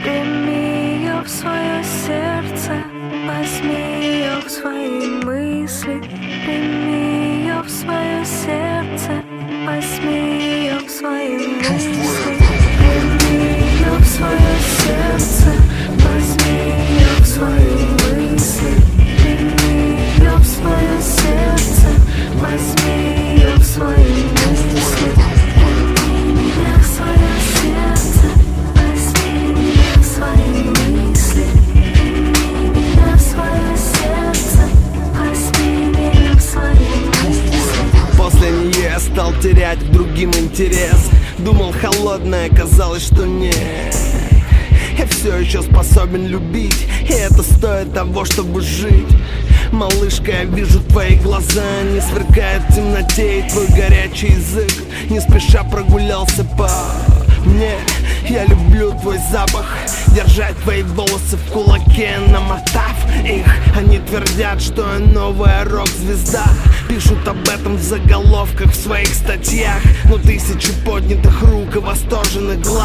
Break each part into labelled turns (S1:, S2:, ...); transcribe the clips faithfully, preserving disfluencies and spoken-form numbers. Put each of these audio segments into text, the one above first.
S1: Прими ее в свое сердце, возьми ее в свои мысли. Прими ее в свое сердце, возьми ее в свои мысли. Прими ее в свое сердце, возьми ее в свои мысли. Прими ее в свое сердце, возьми ее в свои мысли. Прими меня в свое сердце, возьми меня в свои мысли. Прими меня в свое сердце, возьми меня в свои мысли.
S2: После нее я стал терять к другим интерес. Думал, холодная, казалось, что нет. Я все еще способен любить, и это стоит того, чтобы жить. Малышка, я вижу твои глаза, они сверкают в темноте, и твой горячий язык не спеша прогулялся по мне. Я люблю твой запах, держать твои волосы в кулаке, намотав их. Они твердят, что я новая рок-звезда, пишут об этом в заголовках в своих статьях. Но тысячи поднятых рук и восторженных глаз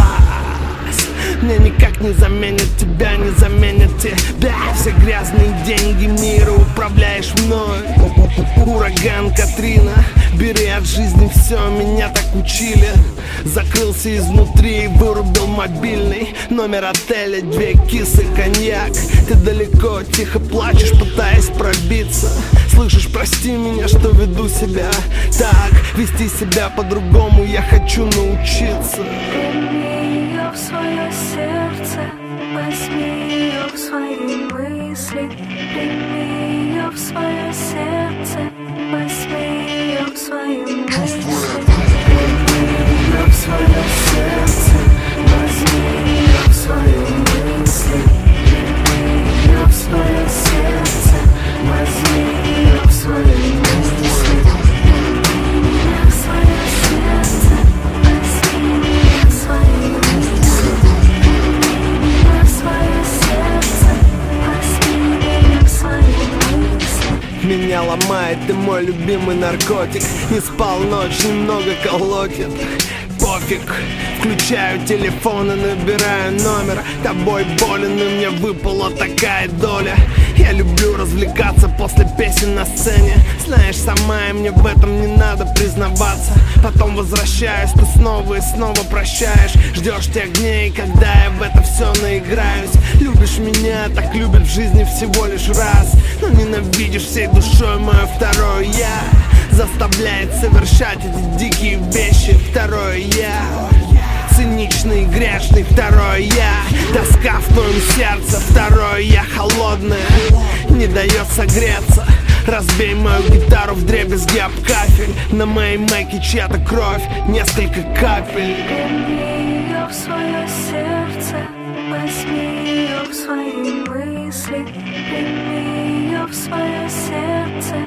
S2: мне никак не заменят тебя, не заменят тебя. Все грязные деньги мира управляешь мной. Ураган Катрина, бери от жизни все, меня так учили. Закрылся изнутри и вырубил мобильный номер отеля, две кисы, коньяк. Ты далеко, тихо плачешь, пытаясь пробиться. Слышишь, прости меня, что веду себя так. Вести себя по-другому я хочу научиться.
S1: В свое сердце, возьми ее в свои мысли. Прими ее в свое сердце, возьми ее в свои мысли. Прими ее в свое сердце, возьми ее в свои мысли. Прими ее в свое сердце, возьми ее в свои мысли. Прими меня в свое сердце, возьми меня в свои мысли.
S2: Меня ломает, ты мой любимый наркотик. Не спал ночь, немного колотит. Пофиг, включаю телефон и набираю номер. Тобой болен, и мне выпала такая доля. Я люблю развлекаться после песен на сцене. Знаешь сама, и мне в этом не надо признаваться. Потом возвращаюсь, ты снова и снова прощаешь. Ждешь тех дней, когда я в это все наиграюсь. Любишь меня, так любят в жизни всего лишь раз. Но ненавидишь всей душой мое второе я. Заставляет совершать эти дикие вещи. Второе я, циничный, грешный. Второе я, тоска в твоем сердце. Второе я, холодное, не дает согреться. Разбей мою гитару вдребезги об кафель. На моей майке чья-то кровь, несколько капель.
S1: Прими ее в свое сердце, возьми ее в свои мысли. Прими ее в свое сердце,